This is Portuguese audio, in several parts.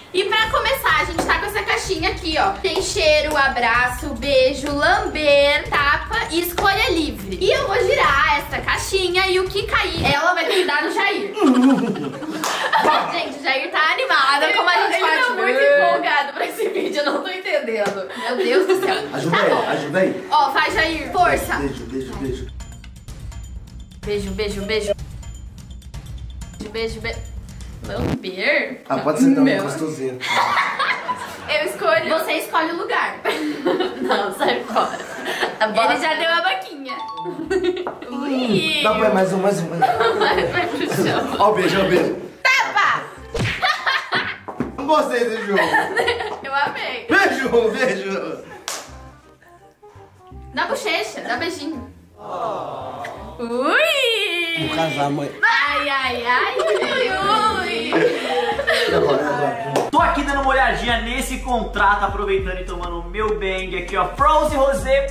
E pra começar, a gente tá com essa caixinha aqui, ó. Tem cheiro, abraço, beijo, lamber, tapa e escolha livre. E eu vou girar essa caixinha e o que cair, ela vai ter que dar no Jair. Gente, o Jair tá animado, como a gente pode ver. Ele tá muito empolgado pra esse vídeo, eu não tô entendendo. Meu Deus do céu. Ajuda aí, ajuda aí. Ó, faz, Jair, força. Beijo, beijo, beijo. Beijo, beijo, beijo. Beijo, beijo. Lamber? Ah, pode ser também gostosinho. Eu escolho. Você escolhe o lugar. Não, sai fora. Ele já deu a boquinha. Ui. Dá pra mais um. Vai pro chão. Ó o beijo, ó o beijo. Tapa! Não gostei desse jogo. Eu amei. Beijo, beijo. Dá bochecha, dá beijinho. Ui! Vou casar, mãe. Ai, ai, ai, ui. Tô aqui dando uma olhadinha nesse contrato, aproveitando e tomando o meu bang aqui, ó. Frozen Rosé.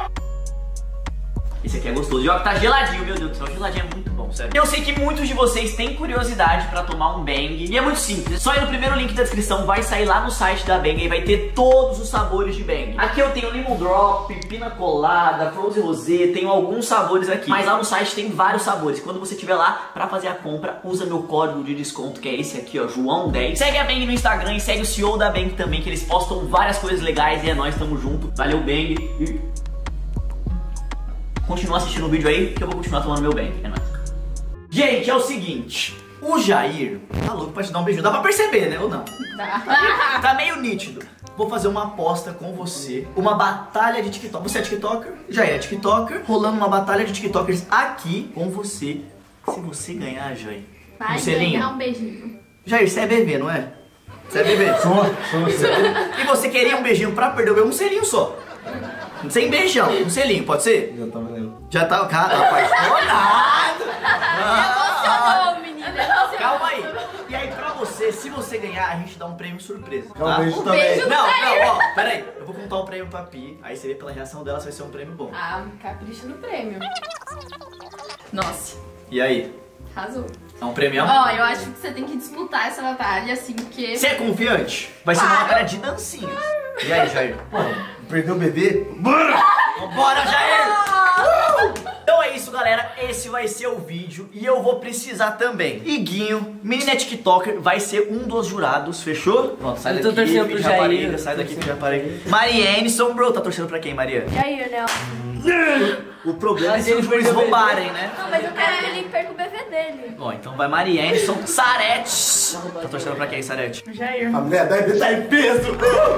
Esse aqui é gostoso. E ó, que tá geladinho, meu Deus do céu. Geladinho é muito bom, sério. Eu sei que muitos de vocês têm curiosidade pra tomar um bang. E é muito simples. Só ir no primeiro link da descrição, vai sair lá no site da Bang e vai ter todos os sabores de bang. Aqui eu tenho lemon drop, pina colada, frozen rosé, tenho alguns sabores aqui. Mas lá no site tem vários sabores. Quando você estiver lá pra fazer a compra, usa meu código de desconto, que é esse aqui, ó, João10. Segue a Bang no Instagram e segue o CEO da Bang também, que eles postam várias coisas legais. E é nóis, tamo junto. Valeu, Bang. E continua assistindo o vídeo aí, que eu vou continuar tomando meu bang. É nóis. Gente, é o seguinte. O Jair tá louco pra te dar um beijinho. Dá pra perceber, né? Ou não? Tá meio nítido. Vou fazer uma aposta com você. Uma batalha de TikTok. Você é TikToker? Jair é TikToker. Rolando uma batalha de TikTokers aqui com você. Se você ganhar, Jair. Vai ganhar um beijinho. Jair, você é bebê, não é? Você é bebê? Sou. E você queria um beijinho pra perder o meu? Um selinho só. Sem beijão, um selinho, pode ser? Já tá valendo. Já tá, cara, apaixonado. Emocionou, menina. Calma aí. E aí, pra você, se você ganhar, a gente dá um prêmio surpresa. Dá um beijo Um também. beijo. Não, ó, pera aí. Eu vou contar um prêmio pra Pi. Aí você vê pela reação dela se vai ser um prêmio bom. Ah, capricha no prêmio. Nossa, E aí? arrasou. É um prêmio? Ó, eu acho que você tem que disputar essa batalha, assim, porque... Você é confiante? Vai ser uma batalha de dancinhas. E aí, Jair? Perdeu o bebê? Bora! Bora, Jair! Então é isso, galera. Esse vai ser o vídeo. E eu vou precisar também. Iguinho, menina TikToker, vai ser um dos jurados, fechou? Pronto, sai Eu tô daqui, torcendo pro Jair. sai daqui, já parei. Mariane Sombro, tá torcendo pra quem, Maria? Jair, né? O problema é Mas se os ele juízes perdeu o roubarem, né? Não, mas eu quero que ele perca o bebê dele. Bom, então vai Mariane Sarete. Tá torcendo pra quem, Sarete? Jair. A mulher deve estar em peso.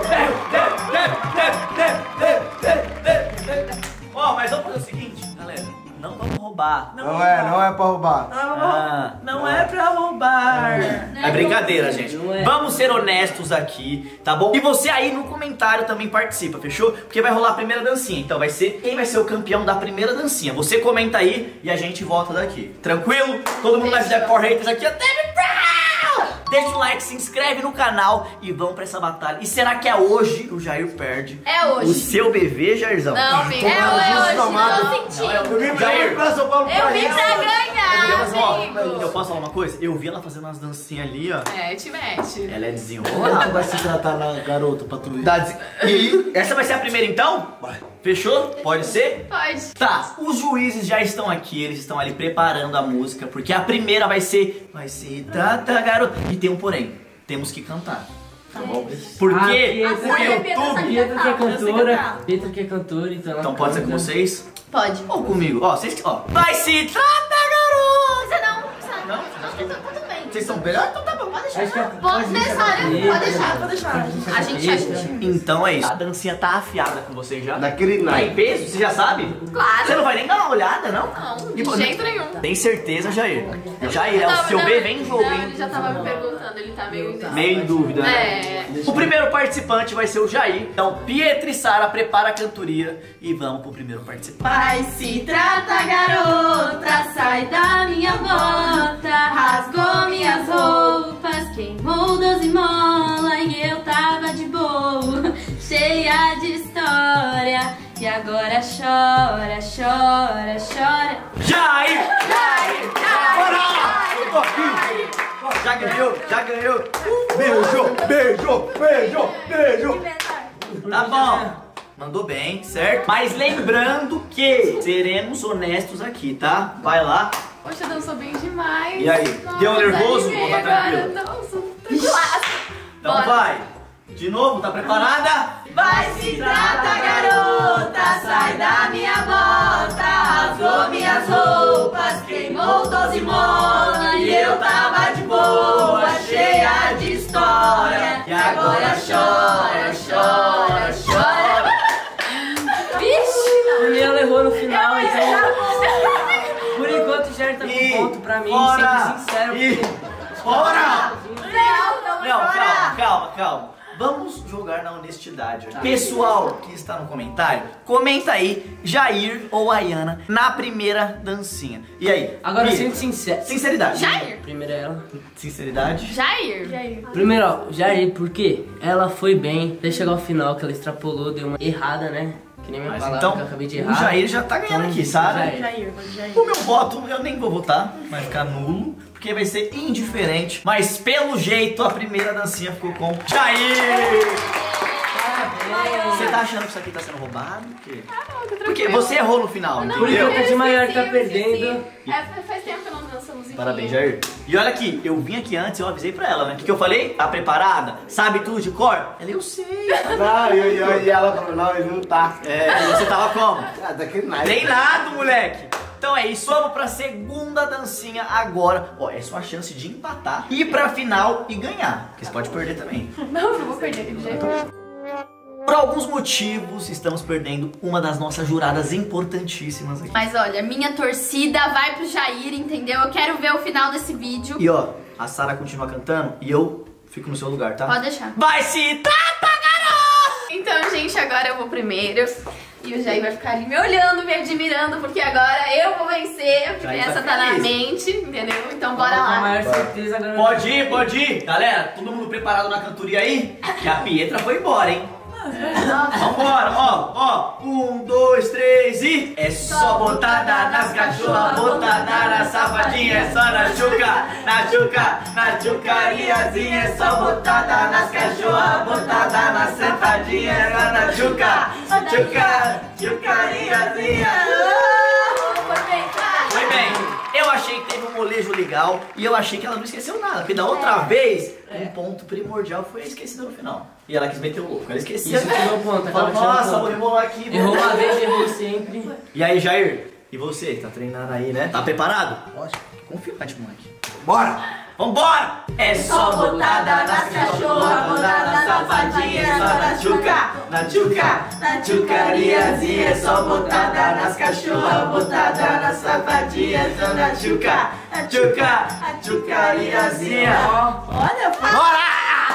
Ó, mas vamos fazer o seguinte, galera. Não vamos roubar. Não é pra roubar. Não é pra roubar. É brincadeira, gente. Não é. Vamos ser honestos aqui, tá bom? E você aí no comentário também participa, fechou? Porque vai rolar a primeira dancinha. Então vai ser quem vai ser o campeão da primeira dancinha. Você comenta aí e a gente volta daqui. Tranquilo? Todo mundo vai fizer Power Haters aqui, ó. Deixa o like, se inscreve no canal e vamos pra essa batalha. E será que é hoje o Jair perde? É hoje. O seu bebê, Jairzão? Não, amigo, é hoje, não tô sentindo. Jair, pra São Paulo Eu vim pra ganhar, eu amigo. posso falar uma coisa? Eu vi ela fazendo umas dancinhas ali, ó. É, te mete. Ela é Como desenrolada. vai se tratar na garota pra tu ir? E essa vai ser a primeira então? Vai. Fechou? Pode ser? Pode. Tá, os juízes já estão aqui, eles estão ali preparando a música, porque a primeira vai ser trata garota. E tem um porém, temos que cantar. Tá bom? Porque Ah, o YouTube. Pietra que é cantora, então ela Então pode ser com canta. vocês Pode. ou comigo. Ó, vocês, ó. Vai se trata garota. Você não. Não? Acho que tá tudo bem. Vocês estão melhor? Então tá bom. Pode deixar. Acho que Pode deixar, né? Pode deixar. A gente. Então é isso. A dancinha tá afiada com vocês já? Naquele Tá em naipe. peso? Você já sabe? Claro. Você não vai nem dar uma olhada, não? Não, E, de jeito nenhum. Tem certeza, Jair? Jair, é o seu bebê em jogo, Não, hein? ele já tava me perguntando, ele tá meio indeciso. Meio em dúvida, né? É. O primeiro participante vai ser o Jair. Então, Pietra e Sara, prepara a cantoria e vamos pro primeiro participante. Vai se trata, garota, sai da minha bota, rasgou minhas roupas, queimou 12 mola e eu tava de boa, cheia de história, e agora chora, chora, chora. Jair! Ai, ai, Eu tô aqui. Já ganhou, já ganhou. Beijo. Tá bom. Mandou bem, certo? Mas lembrando que seremos honestos aqui, tá? Vai lá. Poxa, dançou bem demais. E aí? Deu nervoso? Animei Ou tá agora. tranquilo? Não, sou tranquila. Então Bora. vai. De novo, tá preparada? Vai se trata, garota, sai da minha bota, rasgou minhas roupas, queimou 12 molas e eu tava de boa, cheia de história, e agora chora, chora, chora. Vixe! Ela errou no final, então. Por enquanto o Jair tá com ponto pra mim, sendo sincero. Fora! Não, Calma. Vamos jogar na honestidade. Pessoal que está no comentário, comenta aí, Jair ou Ayana na primeira dancinha. E aí? Agora Bia, sendo sincero. sinceridade. Jair. Primeiro é ela. Sinceridade. Jair. Primeiro, ó, Jair, por quê? Ela foi bem, até chegar ao final, que ela extrapolou, deu uma errada, né? Que nem minha Mas palavra então, que eu acabei de o errar. Jair já tá ganhando aqui, sabe? Jair. O meu voto, eu nem vou votar, vai ficar nulo, porque vai ser indiferente. Mas pelo jeito, a primeira dancinha ficou com Jair! Você tá achando que isso aqui tá sendo roubado? Por quê? Porque você errou no final, Por entendeu? enquanto a de maior tá perdendo. Faz tempo que não dançamos em Parabéns, Jair. E olha aqui, eu vim aqui antes, eu avisei pra ela, né? O que eu falei? Tá preparada? Sabe tudo de cor? Ela, eu sei. Não, e ela falou, não, ele não tá. É, você tava como? Ah, daquele naipe. Treinado, moleque! Então é isso, vamos pra segunda dancinha agora. Ó, é sua chance de empatar, ir pra final e ganhar. Porque você pode perder também. Não, eu vou perder aquele jeito. Por alguns motivos, estamos perdendo uma das nossas juradas importantíssimas aqui. Mas olha, minha torcida vai pro Jair, entendeu? Eu quero ver o final desse vídeo. E ó, a Sara continua cantando e eu fico no seu lugar, tá? Pode deixar. Vai se trata, garoto! Então, gente, agora eu vou primeiro. E o Jair vai ficar ali me olhando, me admirando, porque agora eu vou vencer, porque Jair tá essa tá na feliz. mente, entendeu? Então bora Com a lá. maior certeza agora. Pode ir. Galera, todo mundo preparado na cantoria aí? Que a Pietra foi embora, hein? Vambora, ó, 1, 2, 3 e... É só botada nas cachorras, botada na safadinha, é só na chucariazinha, é só botada nas cachorras, botada na safadinha, é só na chucariazinha. Foi bem, eu achei que teve um molejo legal e eu achei que ela não esqueceu nada, porque da outra vez, um ponto primordial foi esquecido no final. E ela quis meter o louco, ela esqueceu. Isso tirou ponto, acaba tirando Nossa, ponto. vou rebolar aqui. Errou uma vez, errou sempre. E aí, Jair? E você? Tá treinando aí, né? Tá preparado? Lógico. Confiante, moleque. Bora! Vambora! É só botada nas cachorras, botada na safadinha, é só na chucariazinha, é só botada nas cachorras, botada na safadinha, é só na chucariazinha. Olha, Bora!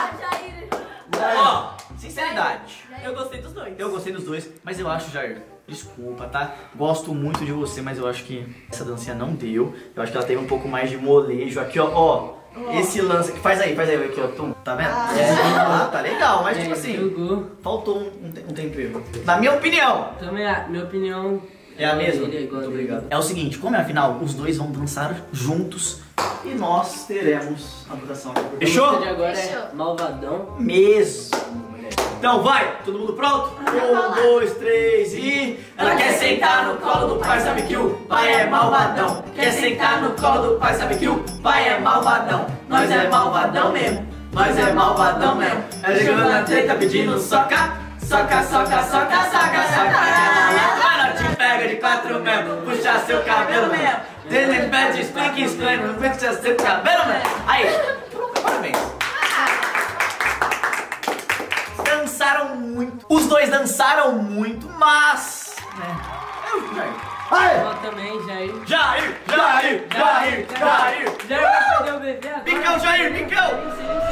Ó, sinceridade. eu gostei dos dois. Eu gostei dos dois, mas eu acho, Jair, desculpa, tá? Gosto muito de você, mas eu acho que essa dancinha não deu. Eu acho que ela teve um pouco mais de molejo. Aqui, ó, esse lance. Faz aí, aqui, ó. Tum, tá vendo? Ah, tá legal, mas tipo assim, Jogou. faltou um tempero. Na minha opinião, Também, minha opinião. é a mesma? Ele é igual Muito dele. obrigado. É o seguinte, como é a final, os dois vão dançar juntos e nós teremos a votação. A música Fechou? de agora Fechou. é Malvadão. Mesmo. Então vai, todo mundo pronto? 1, 2, 3 e... Ela quer sentar no colo do pai, sabe que o pai é malvadão. Quer sentar no colo do pai, sabe que o pai é malvadão. Nós é malvadão mesmo, nós é malvadão mesmo. Ela chegou na treta pedindo soca, soca, soca, soca, soca, soca. Ela te pega de 4 mesmo, puxa seu cabelo mesmo. Ele pede explica, puxa seu cabelo mesmo. Aí, parabéns. Dançaram muito. Os dois dançaram muito, mas... né? Ela também, Jair. Jair! Jair vai perder o bebê agora. Bicão, Jair, bicão!